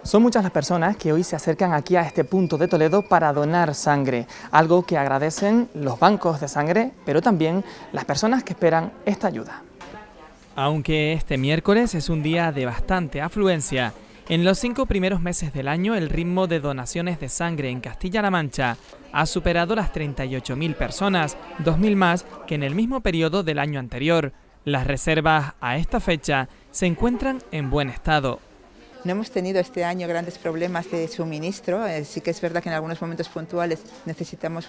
Son muchas las personas que hoy se acercan aquí a este punto de Toledo para donar sangre, algo que agradecen los bancos de sangre, pero también las personas que esperan esta ayuda. Aunque este miércoles es un día de bastante afluencia, en los 5 primeros meses del año el ritmo de donaciones de sangre en Castilla-La Mancha ha superado las 38.000 personas, 2.000 más que en el mismo periodo del año anterior. Las reservas a esta fecha se encuentran en buen estado. No hemos tenido este año grandes problemas de suministro, sí que es verdad que en algunos momentos puntuales necesitamos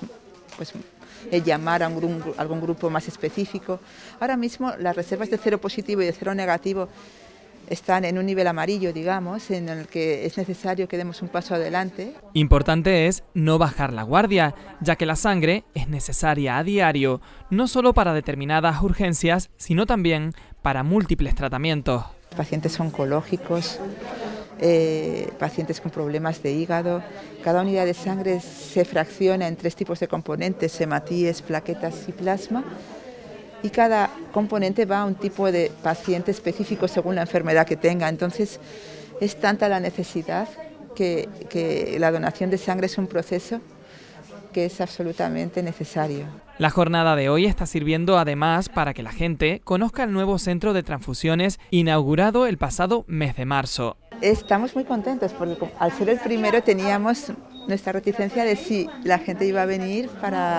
llamar a algún grupo más específico. Ahora mismo las reservas de cero positivo y de cero negativo están en un nivel amarillo, digamos, en el que es necesario que demos un paso adelante. Importante es no bajar la guardia, ya que la sangre es necesaria a diario, no solo para determinadas urgencias, sino también para múltiples tratamientos. Pacientes oncológicos, pacientes con problemas de hígado. Cada unidad de sangre se fracciona en 3 tipos de componentes: hematíes, plaquetas y plasma. Y cada componente va a un tipo de paciente específico según la enfermedad que tenga. Entonces, es tanta la necesidad que la donación de sangre es un proceso que es absolutamente necesario. La jornada de hoy está sirviendo además para que la gente conozca el nuevo centro de transfusiones inaugurado el pasado mes de marzo. Estamos muy contentos porque al ser el primero teníamos nuestra reticencia de si la gente iba a venir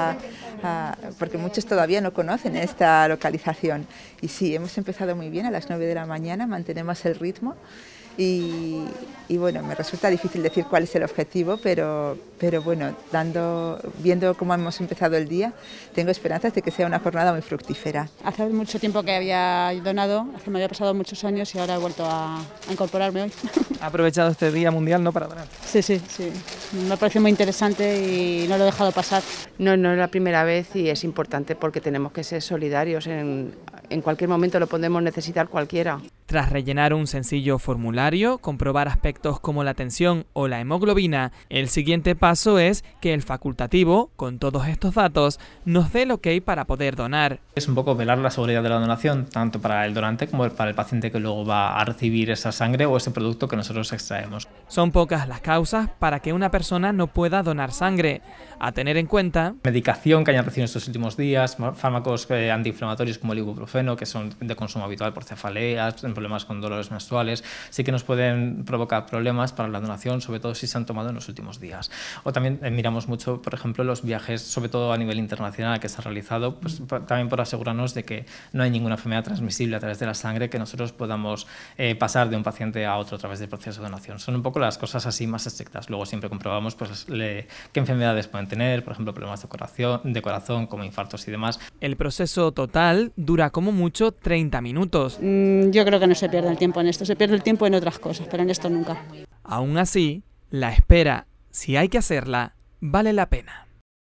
porque muchos todavía no conocen esta localización. Y sí, hemos empezado muy bien a las 9 de la mañana, mantenemos el ritmo. Y bueno, me resulta difícil decir cuál es el objetivo, pero bueno, viendo cómo hemos empezado el día, tengo esperanzas de que sea una jornada muy fructífera. Hace mucho tiempo que había donado, me había pasado muchos años y ahora he vuelto a incorporarme hoy. ¿Ha aprovechado este Día Mundial para donar? Sí. Me parece muy interesante y no lo he dejado pasar. No es la primera vez y es importante porque tenemos que ser solidarios. En cualquier momento lo podemos necesitar cualquiera. Tras rellenar un sencillo formulario, comprobar aspectos como la tensión o la hemoglobina, el siguiente paso es que el facultativo, con todos estos datos, nos dé el ok para poder donar. Es un poco velar la seguridad de la donación, tanto para el donante como para el paciente que luego va a recibir esa sangre o ese producto que nosotros extraemos. Son pocas las causas para que una persona no pueda donar sangre. A tener en cuenta: medicación que hayan recibido en estos últimos días, fármacos antiinflamatorios como el ibuprofeno, que son de consumo habitual por cefaleas, problemas con dolores menstruales, sí que nos pueden provocar problemas para la donación, sobre todo si se han tomado en los últimos días. O también miramos mucho, por ejemplo, los viajes, sobre todo a nivel internacional que se ha realizado, pues también por asegurarnos de que no hay ninguna enfermedad transmisible a través de la sangre que nosotros podamos pasar de un paciente a otro a través del proceso de donación. Son un poco las cosas así más estrictas. Luego siempre comprobamos qué enfermedades pueden tener, por ejemplo, problemas de corazón como infartos y demás. El proceso total dura como mucho 30 minutos. Yo creo que no se pierde el tiempo en esto, se pierde el tiempo en otras cosas, pero en esto nunca. Aún así, la espera, si hay que hacerla, vale la pena.